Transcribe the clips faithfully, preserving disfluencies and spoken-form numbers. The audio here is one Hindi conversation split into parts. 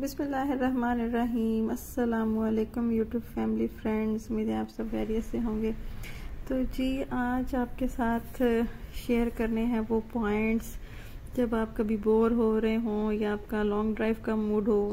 बिस्मिल्लाहिर्रहमानिर्रहीम। अस्सलामुअलैकुम यूट्यूब फैमिली फ्रेंड्स, मेरे आप सब खैरियत से होंगे। तो जी आज आपके साथ शेयर करने हैं वो पॉइंट्स जब आप कभी बोर हो रहे हों या आपका लॉन्ग ड्राइव का मूड हो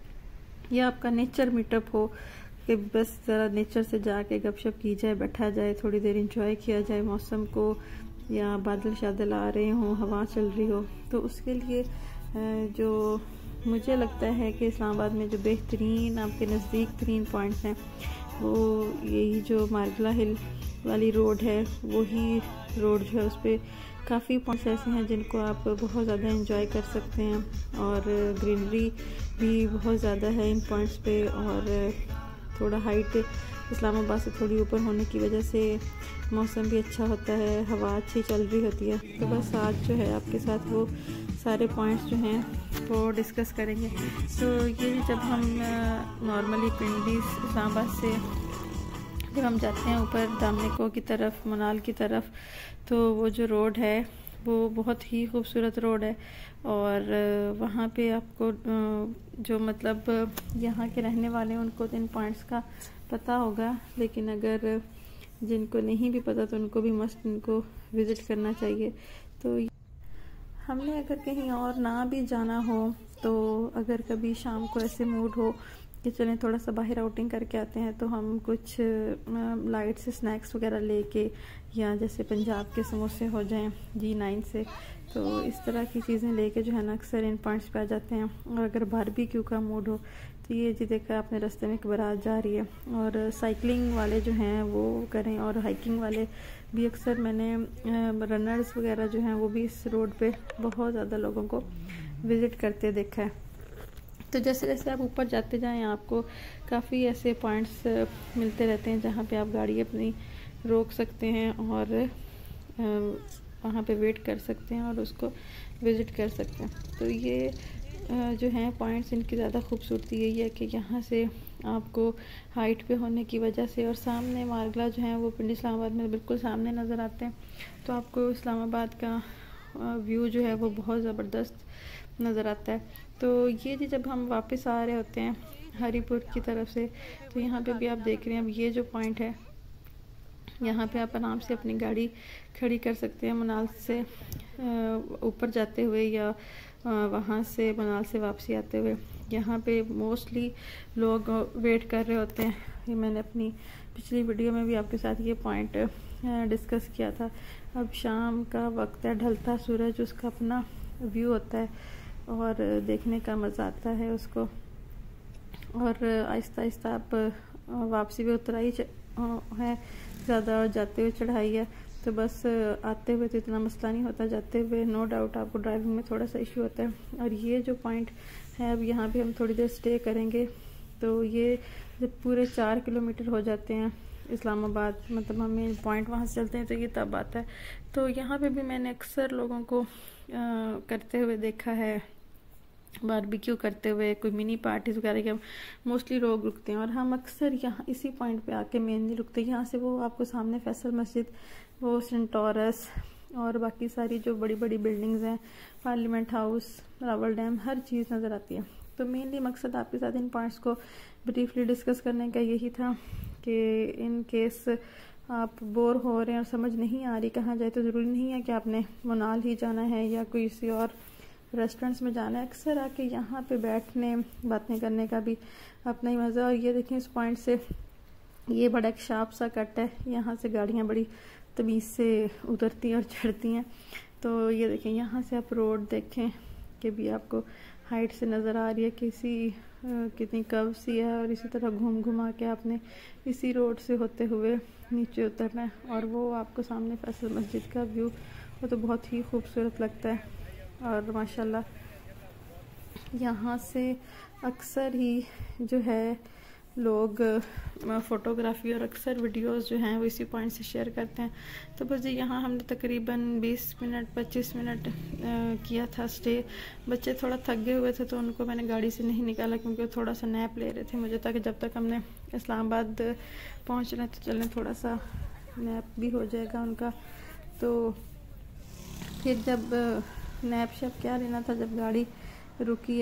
या आपका नेचर मीटअप हो कि बस ज़रा नेचर से जाके गपशप की जाए, बैठा जाए, थोड़ी देर इंजॉय किया जाए मौसम को, या बादल शादल आ रहे हों, हवा चल रही हो। तो उसके लिए जो मुझे लगता है कि इस्लामाबाद में जो बेहतरीन आपके नज़दीक तरीन पॉइंट्स हैं वो यही जो मारगला हिल वाली रोड है, वही रोड जो है उस पर काफ़ी पॉइंट्स ऐसे हैं जिनको आप बहुत ज़्यादा एंजॉय कर सकते हैं। और ग्रीनरी भी बहुत ज़्यादा है इन पॉइंट्स पे, और थोड़ा हाइट इस्लामाबाद से थोड़ी ऊपर होने की वजह से मौसम भी अच्छा होता है, हवा अच्छी चल रही होती है। तो बस आज जो है आपके साथ वो सारे पॉइंट्स जो हैं वो डिस्कस करेंगे। तो ये जब हम नॉर्मली पिंडी इस्लामाबाद से जब हम जाते हैं ऊपर दामनिको की तरफ, मनाल की तरफ, तो वो जो रोड है वो बहुत ही खूबसूरत रोड है। और वहाँ पे आपको जो मतलब यहाँ के रहने वाले हैं उनको तो इन पॉइंट्स का पता होगा, लेकिन अगर जिनको नहीं भी पता तो उनको भी मस्त इनको विज़िट करना चाहिए। तो हमने अगर कहीं और ना भी जाना हो तो अगर कभी शाम को ऐसे मूड हो कि चलें थोड़ा सा बाहर आउटिंग करके आते हैं, तो हम कुछ लाइट से स्नैक्स वगैरह लेके, या जैसे पंजाब के समोसे हो जाएं जी नाइन से, तो इस तरह की चीज़ें लेके जो है ना अक्सर इन पॉइंट्स पे आ जाते हैं। और अगर बारबेक्यू का मूड हो तो ये जी देखा आपने रास्ते में एक बारात जा रही है, और साइकिलिंग वाले जो हैं वो करें, और हाइकिंग वाले भी अक्सर मैंने रनर्स वगैरह जो हैं वो भी इस रोड पे बहुत ज़्यादा लोगों को विज़िट करते देखा है। तो जैसे जैसे आप ऊपर जाते जाएं आपको काफ़ी ऐसे पॉइंट्स मिलते रहते हैं जहाँ पे आप गाड़ी अपनी रोक सकते हैं और वहाँ पे वेट कर सकते हैं और उसको विज़िट कर सकते हैं। तो ये जो हैं पॉइंट्स, इनकी ज़्यादा खूबसूरती यही है कि यहाँ से आपको हाइट पे होने की वजह से, और सामने मारगला जो है वो पिंडी इस्लामाबाद में बिल्कुल सामने नज़र आते हैं, तो आपको इस्लामाबाद का व्यू जो है वो बहुत ज़बरदस्त नज़र आता है। तो ये जी जब हम वापस आ रहे होते हैं हरीपुर की तरफ से, तो यहाँ पे भी आप देख रहे हैं अब ये जो पॉइंट है यहाँ पे आप आराम से अपनी गाड़ी खड़ी कर सकते हैं मनाल से ऊपर जाते हुए, या वहाँ से मनाल से वापसी आते हुए। यहाँ पे मोस्टली लोग वेट कर रहे होते हैं। ये मैंने अपनी पिछली वीडियो में भी आपके साथ ये पॉइंट डिस्कस किया था। अब शाम का वक्त है, ढलता सूरज, उसका अपना व्यू होता है और देखने का मज़ा आता है उसको। और आहिस्ता आहिस्ता आप वापसी भी उतराई है ज़्यादा, और जाते हुए चढ़ाई है, तो बस आते हुए तो इतना मसला नहीं होता, जाते हुए नो डाउट आपको ड्राइविंग में थोड़ा सा इशू होता है। और ये जो पॉइंट है अब यहाँ पे हम थोड़ी देर स्टे करेंगे। तो ये जब पूरे चार किलोमीटर हो जाते हैं इस्लामाबाद, मतलब हमें पॉइंट वहाँ से चलते हैं, तो ये तब आता है। तो यहाँ पे भी मैंने अक्सर लोगों को आ, करते हुए देखा है, बारबेक्यू करते हुए, कोई मिनी पार्टीज वगैरह के मोस्टली लोग रुकते हैं। और हम अक्सर यहाँ इसी पॉइंट पे आके मेनली रुकते हैं। यहाँ से वो आपको सामने फैसल मस्जिद, वो सेंट टॉरस और बाकी सारी जो बड़ी बड़ी बिल्डिंग्स हैं, पार्लियामेंट हाउस, रावल डैम, हर चीज़ नज़र आती है। तो मेनली मकसद आपके साथ इन पॉइंट्स को ब्रीफली डिस्कस करने का यही था कि इन केस आप बोर हो रहे हैं और समझ नहीं आ रही कहाँ जाए, तो ज़रूरी नहीं है कि आपने मनाल ही जाना है या कोई किसी और रेस्टोरेंट्स में जाना है। अक्सर आके यहाँ पे बैठने, बातें करने का भी अपना ही मज़ा। और ये देखें इस पॉइंट से ये बड़ा एक शार्प सा कट है, यहाँ से गाड़ियाँ बड़ी तमीज़ से उतरती हैं और चढ़ती हैं। तो ये देखें यहाँ से आप रोड देखें कि भी आपको हाइट से नज़र आ रही है किसी कितनी कर्व सी है, और इसी तरह घूम घुमा के आपने इसी रोड से होते हुए नीचे उतरना है। और वो आपको सामने फैसल मस्जिद का व्यू वो तो बहुत ही खूबसूरत लगता है। और माशाल्लाह यहाँ से अक्सर ही जो है लोग फ़ोटोग्राफी और अक्सर वीडियोस जो हैं वो इसी पॉइंट से शेयर करते हैं। तो बस जी यहाँ हमने तकरीबन बीस मिनट पच्चीस मिनट किया था स्टे। बच्चे थोड़ा थक गए हुए थे तो उनको मैंने गाड़ी से नहीं निकाला, क्योंकि वो थोड़ा सा नैप ले रहे थे मुझे, ताकि जब तक हमने इस्लामाबाद पहुँच रहे तो चलें थोड़ा सा नैप भी हो जाएगा उनका। तो फिर जब नैप शैप क्या लेना था, जब गाड़ी रुकी है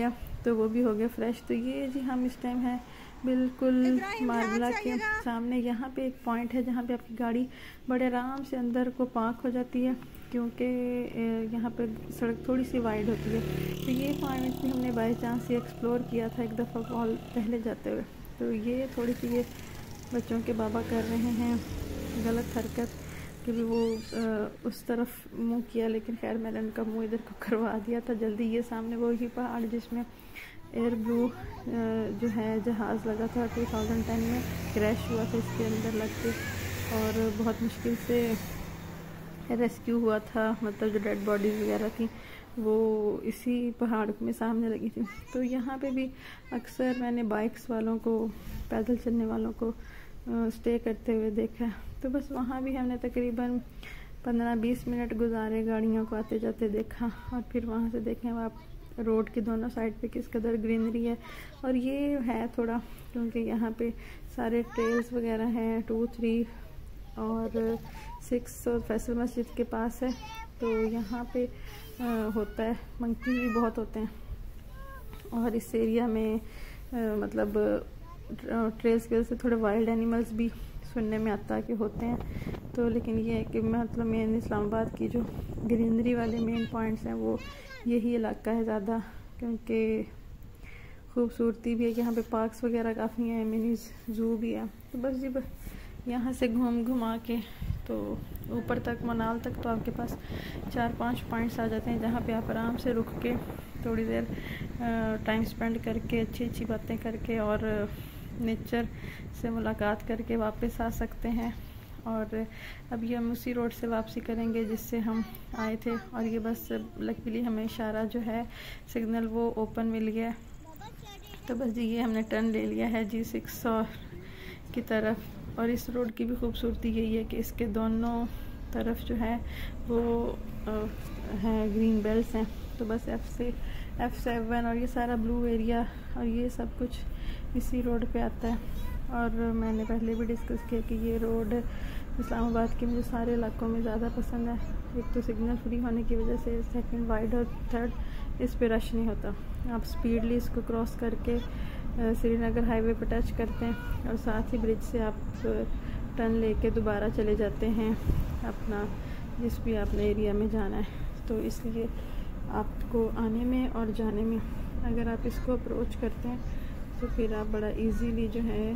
तो वो भी हो गया फ्रेश। तो ये जी हम इस टाइम है बिल्कुल मार्बला के सामने। यहाँ पे एक पॉइंट है जहाँ पे आपकी गाड़ी बड़े आराम से अंदर को पार्क हो जाती है, क्योंकि यहाँ पे सड़क थोड़ी सी वाइड होती है। तो ये पॉइंट भी हमने बाई चांस ही एक्सप्लोर किया था एक दफ़ा कॉल पहले जाते हुए। तो ये थोड़ी सी ये बच्चों के बाबा कर रहे हैं गलत हरकत कि भी वो आ, उस तरफ मुंह किया, लेकिन खैर मैंने उनका मुंह इधर को करवा दिया था जल्दी। ये सामने वो ही पहाड़ जिसमें एयर ब्लू जो है जहाज़ लगा था टू थाउजेंड टेन में, क्रैश हुआ था इसके अंदर लग के, और बहुत मुश्किल से रेस्क्यू हुआ था। मतलब जो डेड बॉडीज़ वगैरह थी वो इसी पहाड़ में सामने लगी थी। तो यहाँ पे भी अक्सर मैंने बाइक्स वालों को, पैदल चलने वालों को स्टे करते हुए देखा। तो बस वहाँ भी हमने तकरीबन पंद्रह बीस मिनट गुजारे, गाड़ियों को आते जाते देखा। और फिर वहाँ से देखें आप रोड के दोनों साइड पे किस कदर ग्रीनरी है। और ये है थोड़ा, क्योंकि यहाँ पे सारे ट्रेल्स वगैरह हैं, टू थ्री और सिक्स और फैसल मस्जिद के पास है। तो यहाँ पे आ, होता है, मंकी भी बहुत होते हैं। और इस एरिया में आ, मतलब ट्रेल्स की वजह से थोड़े वाइल्ड एनिमल्स भी सुनने में आता है कि होते हैं। तो लेकिन ये है कि मतलब मेन इस्लामाबाद की जो ग्रीनरी वाले मेन पॉइंट्स हैं वो यही इलाका है ज़्यादा, क्योंकि खूबसूरती भी है। यहाँ पे पार्क्स वगैरह काफ़ी हैं, मिनी ज़ू भी है। तो बस जी यहाँ से घूम घुमा के तो ऊपर तक, मनाल तक, तो आपके पास चार पांच पॉइंट्स आ जाते हैं जहाँ पे आप आराम से रुक के थोड़ी देर टाइम स्पेंड करके अच्छी अच्छी बातें करके और नेचर से मुलाकात करके वापस आ सकते हैं। और अभी हम उसी रोड से वापसी करेंगे जिससे हम आए थे। और ये बस लकीली हमें इशारा जो है सिग्नल वो ओपन मिल गया। तो बस जी ये हमने टर्न ले लिया है जी सिक्स और की तरफ। और इस रोड की भी खूबसूरती यही है कि इसके दोनों तरफ जो है वो हैं ग्रीन बेल्ट्स हैं। तो बस एफ से एफ सेवन और ये सारा ब्लू एरिया और ये सब कुछ इसी रोड पे आता है। और मैंने पहले भी डिस्कस किया कि ये रोड इस्लामाबाद के मुझे सारे इलाकों में ज़्यादा पसंद है। एक तो सिग्नल फ्री होने की वजह से, सेकंड वाइड और थर्ड इस पे रश नहीं होता। आप स्पीडली इसको क्रॉस करके श्रीनगर हाईवे पर टच करते हैं और साथ ही ब्रिज से आप टर्न लेके दोबारा चले जाते हैं अपना जिस भी आपने एरिया में जाना है। तो इसलिए आपको आने में और जाने में अगर आप इसको अप्रोच करते हैं तो फिर आप बड़ा इजीली जो है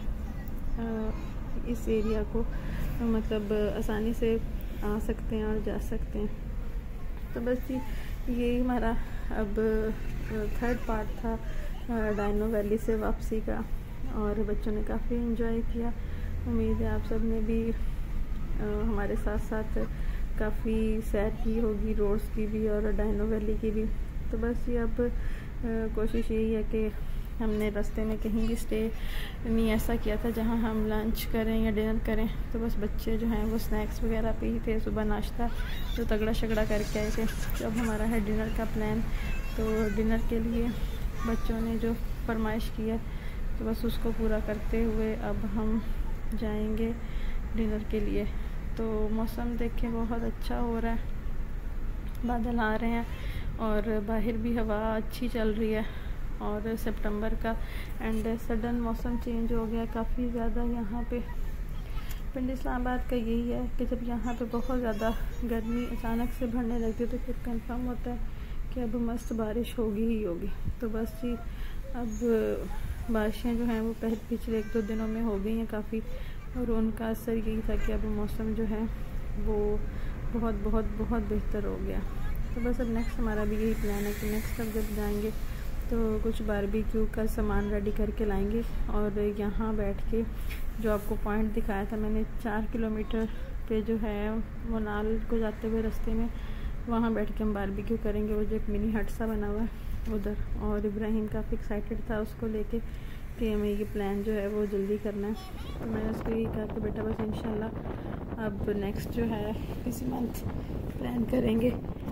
इस एरिया को मतलब आसानी से आ सकते हैं और जा सकते हैं। तो बस ये हमारा अब थर्ड पार्ट था डायनो वैली से वापसी का, और बच्चों ने काफ़ी एंजॉय किया। उम्मीद है आप सब ने भी आ, हमारे साथ साथ काफ़ी सैर की होगी, रोड्स की भी और डायनो वैली की भी। तो बस ये अब आ, कोशिश यही है कि हमने रास्ते में कहीं भी स्टे नहीं ऐसा किया था जहां हम लंच करें या डिनर करें। तो बस बच्चे जो हैं वो स्नैक्स वगैरह पे ही थे, सुबह नाश्ता तो तगड़ा शगड़ा करके आए थे। अब हमारा है डिनर का प्लान। तो डिनर के लिए बच्चों ने जो फरमाइश की है तो बस उसको पूरा करते हुए अब हम जाएंगे डिनर के लिए। तो मौसम देखें बहुत अच्छा हो रहा है, बादल आ रहे हैं और बाहर भी हवा अच्छी चल रही है। और सितंबर का एंड सडन मौसम चेंज हो गया काफ़ी ज़्यादा। यहाँ पे पिंड इस्लामाबाद का यही है कि जब यहाँ पे बहुत ज़्यादा गर्मी अचानक से बढ़ने लगती है तो फिर कंफर्म होता है कि अब मस्त बारिश होगी ही होगी। तो बस जी अब बारिशें जो हैं वो पहले पिछले एक दो दिनों में हो गई हैं काफ़ी, और उनका असर यही था कि अब मौसम जो है वो बहुत बहुत बहुत बेहतर हो गया। तो बस अब नेक्स्ट हमारा भी यही प्लान है कि नेक्स्ट अब जब जाएंगे तो कुछ बारबेक्यू का सामान रेडी करके लाएंगे और यहाँ बैठ के जो आपको पॉइंट दिखाया था मैंने चार किलोमीटर पे जो है मनाल को जाते हुए रास्ते में, वहाँ बैठ के हम बारबेक्यू करेंगे। वो जो एक मिनी हट सा बना हुआ है उधर, और इब्राहिम काफ़ी एक्साइटेड था उसको लेके कि हमें ये प्लान जो है वो जल्दी करना है। तो मैंने उसको यही कहा कि बेटा बस इंशाल्लाह अब नेक्स्ट जो है इसी मंथ प्लान करेंगे।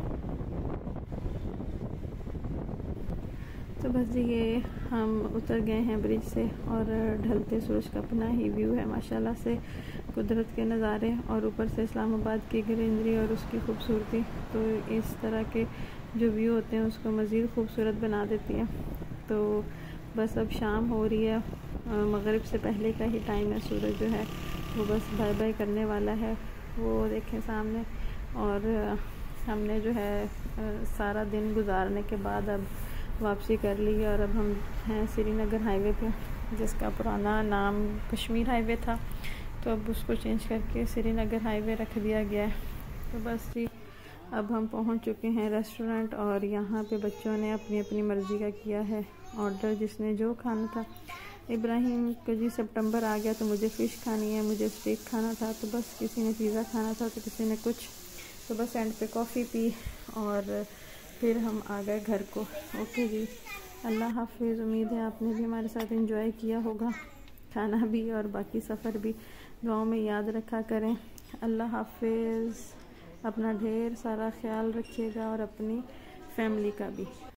तो बस ये हम उतर गए हैं ब्रिज से और ढलते सूरज का अपना ही व्यू है माशाल्लाह से, कुदरत के नज़ारे और ऊपर से इस्लामाबाद की ग्रीनरी और उसकी खूबसूरती। तो इस तरह के जो व्यू होते हैं उसको मज़ीद खूबसूरत बना देती है। तो बस अब शाम हो रही है, मगरिब से पहले का ही टाइम है। सूरज जो है वो बस बाय बाय करने वाला है, वो देखें सामने। और हमने जो है सारा दिन गुजारने के बाद अब वापसी कर ली है और अब हम हैं श्रीनगर हाईवे पे, जिसका पुराना नाम कश्मीर हाईवे था, तो अब उसको चेंज करके श्रीनगर हाईवे रख दिया गया है। तो बस जी अब हम पहुंच चुके हैं रेस्टोरेंट, और यहाँ पे बच्चों ने अपनी अपनी मर्ज़ी का किया है ऑर्डर, जिसने जो खाना था। इब्राहिम को जी सितंबर आ गया तो मुझे फ़िश खानी है, मुझे स्टेक खाना था, तो बस किसी ने पिज़्ज़ा खाना था, तो किसी ने कुछ। तो बस एंड पे कॉफ़ी पी और फिर हम आ गए घर को। ओके जी, अल्लाह हाफिज़। उम्मीद है आपने भी हमारे साथ एंजॉय किया होगा, खाना भी और बाकी सफ़र भी। दुआओं में याद रखा करें। अल्लाह हाफिज़। अपना ढेर सारा ख्याल रखिएगा और अपनी फैमिली का भी।